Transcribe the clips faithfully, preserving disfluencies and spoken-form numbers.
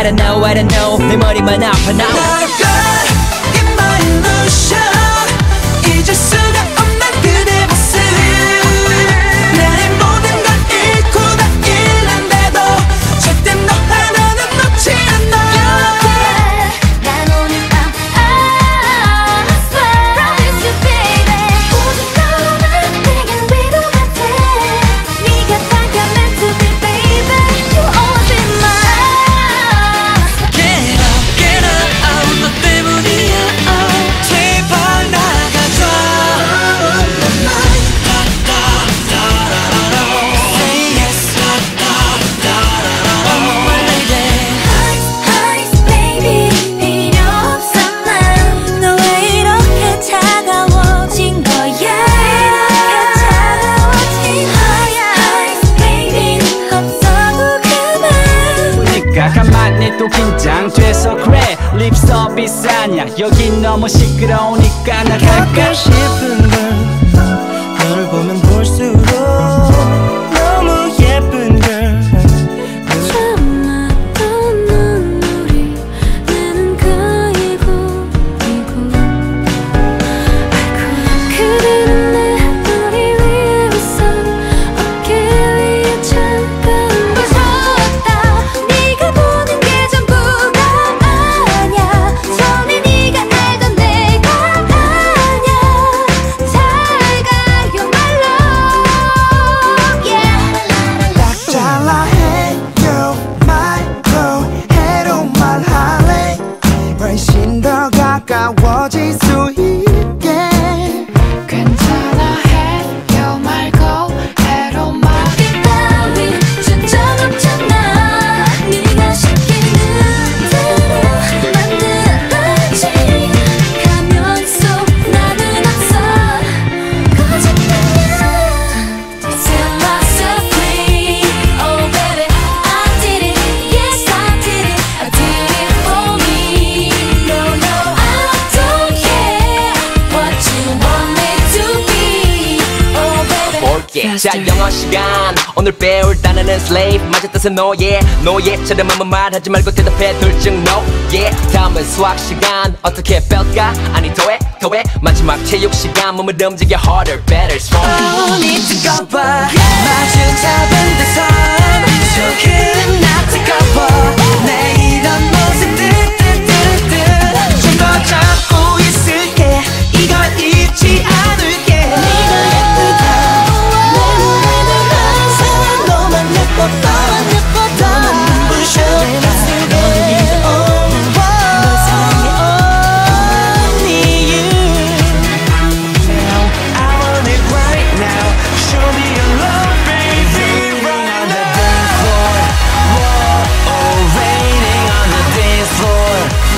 I don't know I don't know 내 머리만 아파 now in my illusion 잊을 수가 없는 그대 모습 나의 모든 걸 잃고 다 잃는데도 절대 너 하나는 놓지 않아 난 오늘 밤 I swear promise you baby 오직 너만 내겐 위로 같아 네가 다가 meant to be baby You always be mine Get up, get up 너 때문이야 oh. 제발 나가줘 Say yes Oh my lady Ice baby 필요 없어 난 너 왜 이렇게 차가워진 거야 이렇게 차가워진 거야 Ice baby 없어도 그만 네가 가만히 또 긴장돼서 그래 립 서비스 아냐 여긴 너무 시끄러우니까 나갈까 싶은 걸 너를 보면 볼수록 너무 예쁜 걸 처음 봤던 눈물이 내 눈 가이고 이고 그대는 내 머리 위에 웃어 어깨 위에 잠깐 무섭다 네가 보는 게 전부가 아냐 처음에 네가 알던 내가 아냐 잘 가요 my love yeah 딱 잘라 해요 말고 해로 말할래 훨씬 더 가까워질 수 있게 괜찮아 해요 말고 해로 말 따윈 준적 없잖아 네가 시키는 대로 만들었지 가면 속 나는 없어 거짓말이야 Philosophy Oh baby I did it Yes I did it I did it for me No no I don't care What you want me to be Oh baby 올게 자 영어 시간 오늘 배울 단어는 slave 맞아 뜻은 노예 노예처럼 아무 말하지 말고 대답해 둘 중 no yeah 다음은 수학 시간 어떻게 뺄까 아니 더해 더해 마지막 체육 시간 몸을 움직여 harder better stronger need to go by 마주 잡은 데서 조금 나 뜨거워 내 이런 모습들 좀 더 잡고 있을게 이걸 잊지 않을게 네가 예쁘다 내 눈에는 항상 너만 예뻤다 너만 눈부셔 내 맘속에 널 사랑해 only you Now I want it right now Show me your love baby right on the dance floor Whoa, oh raining on the dance floor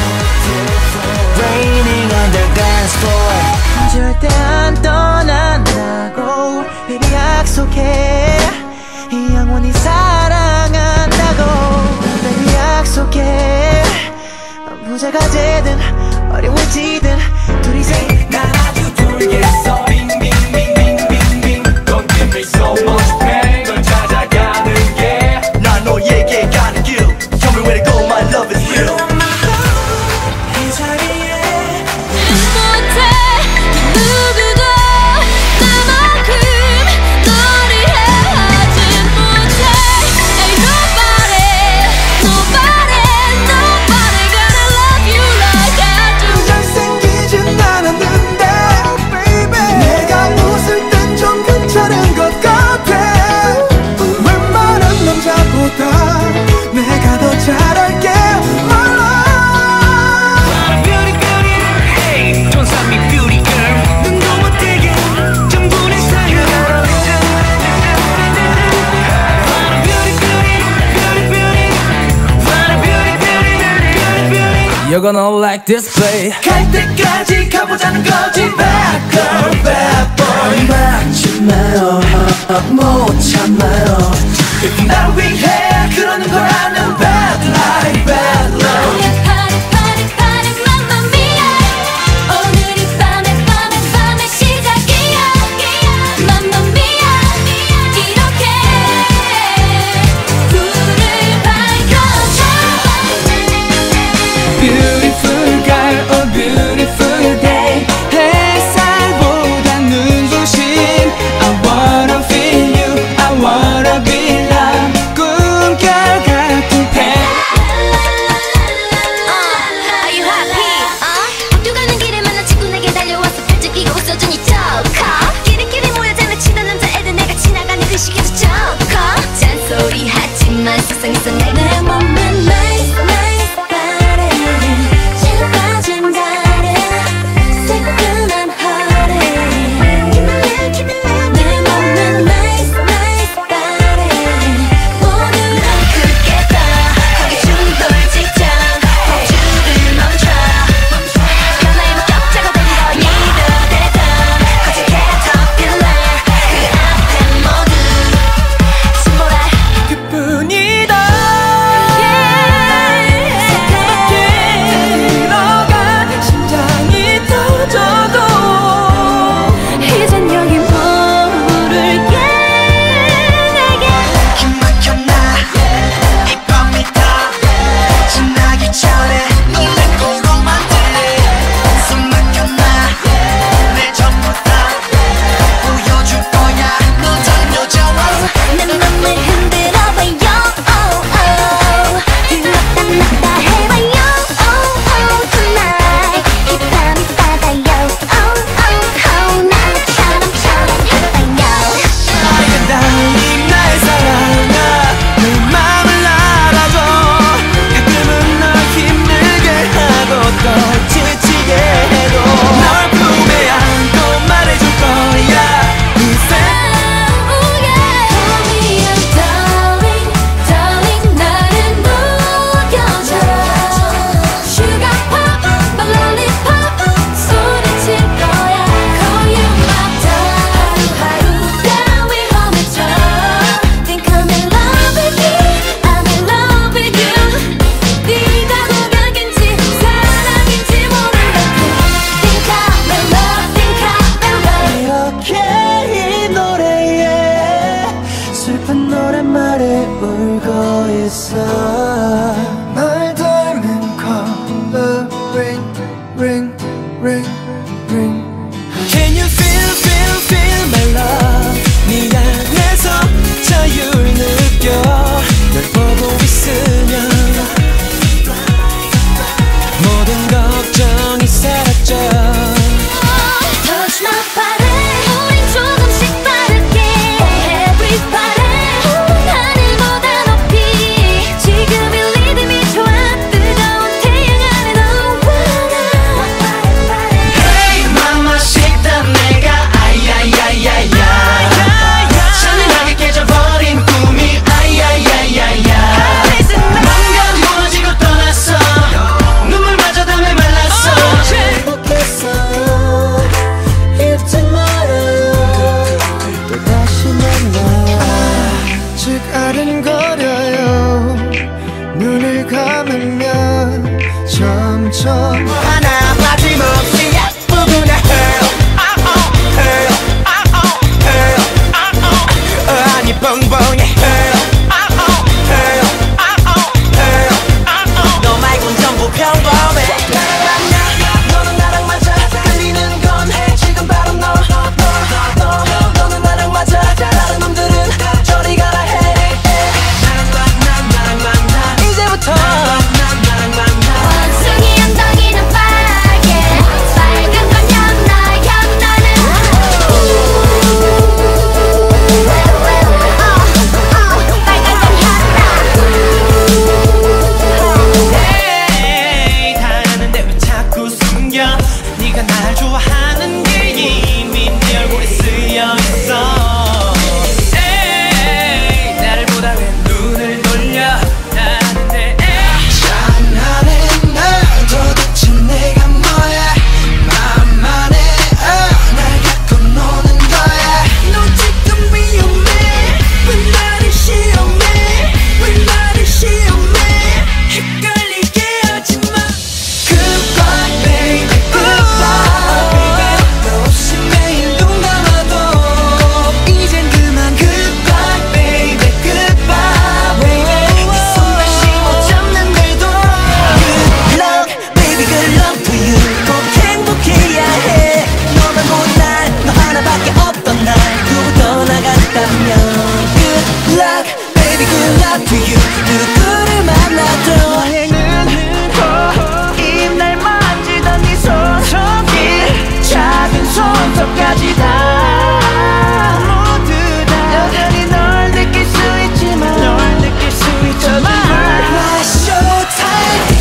Raining on the dance floor 절대 안 떠난다고 baby 약속해 영원히 사랑한다고 baby 약속해 부자가 되든 어려워지든 둘이서 난 아주 둘겠어 빙빙빙빙빙빙 Don't give me so much pain 널 찾아가는 게 난 너에게 가는 길 Tell me where to go my love is real 이 자리에 못해 누구도 나만큼 너를 해하진 못해 Ain't nobody nobody nobody gonna love you like I do 잘생기진 않았는데 baby 내가 웃을 땐 좀 괜찮은 것 같아 웬만한 남자보다 내가 더 잘할게 my love Beauty beauty hey Don't stop me beauty girl 눈도 못 뜨게 전부 내 사랑 Beauty beauty beauty beauty Beauty beauty beauty beauty You're gonna like this play 갈 때까지 가보자는 거지 Bad girl, bad boy 막지 마요 못 참아요 날 위해 그러는 걸 아는 Bad life, bad love Party party party mamma mia 오늘이 밤에 밤에 밤에 시작이야 Mamma mia 이렇게 불을 밝혀줘 있어. 널 닮은 color ring ring ring ring. Can you feel feel feel my love? 네 안에서 자유를 느껴. 널 보고 있으면 모든 걱정이 사라져. Touch my body, 우린 조금씩 빠르게. Everybody, 하늘보다 높이. 지금 이 리듬이 좋아. 뜨거운 태양 아래 너와 나. Hey mama 식단 내가 아야야야야. 잔인하게 깨져버린 꿈이 아야야야야. 뭔가 무너지고 떠났어. 눈물마저 땀에 말랐어. 행복했어 잊지 말아요. 또다시 만나. 아직 아른거려요. 눈을 감으면 점점 하나 빠짐없이 예쁘구나. 해요 해요 해요 아니 뻥뻥해. 해요 해요 해요 너 말곤 전부 평범해. 너는 나랑 맞아. 끌리는 건 지금 바로 너. 너, 너, 너는 나랑 맞아. 다른 놈들은 저리 가라 해. 나랑 나랑 만나. 이제부터 나랑 만나. 원숭이 엉덩이는 빨개. 빨간 건 연나 연나는. 빨간 건 연나. 에이 다 아는데 왜 자꾸 숨겨. 네가 날 좋아하는 게 이미 네 얼굴에 쓰여있어. 에이 나를 보다 왜 눈을 돌려. 다 아는데 장난해 날 도대체 내가 뭐야. 맘만 해 날 갖고 노는 거야. 너 지금 위험해. 왜 나를 시험해. 왜 나를 시험해. 헷갈리게 하지마. Goodbye baby goodbye baby. 너 없이 매일 눈 감아도 이젠 그만. Goodbye baby goodbye baby. 네 손발 씹어 잡는데도 Good luck baby good luck to you. 꼭 행복해야 해. 너만 못난 너 하나밖에 없던 날 두고 떠나갔다면 Good luck baby good luck to you. 누구를 만나도 여행은 흐고 입날 만지던 네 손톱길 작은 손톱까지 다 모두 다 여전히 널 느낄 수 있지만 널 느낄 수 있지만 My showtime.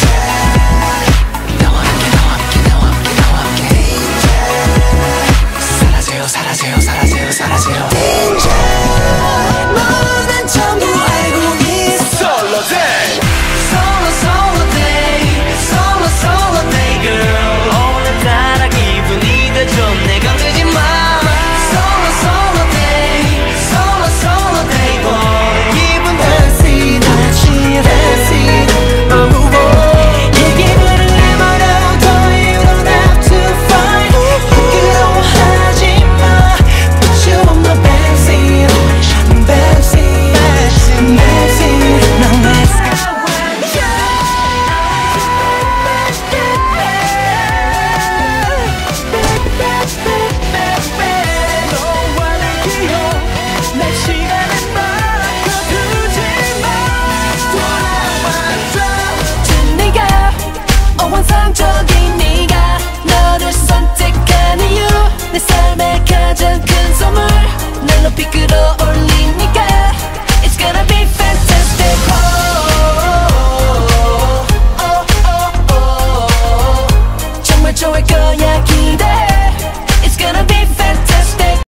나와 함께 나와 함께 나와 함께 나와 함께 사라져요 사라져요 사라져요 사라져요. 이제 모든 전부 알고 있어. Solo day Solo solo day Solo solo day girl. 오늘따라 기분이 더 좋네. 건들지 마. Solo solo day Solo solo day boy. 기분 fancy 다시 fancy. Oh boy. 얘기를 해버려도 you don't have to fight. 부끄러워하지 마. Put you on my backseat backseat backseat. Now let's go. 너와 내 기억 내 시간에 맡겨두지 마. 돌아와줘. 네가 어원상적인 네가 너를 선택한 이유. 내 삶의 가장 큰 선물. 날 높이 끌어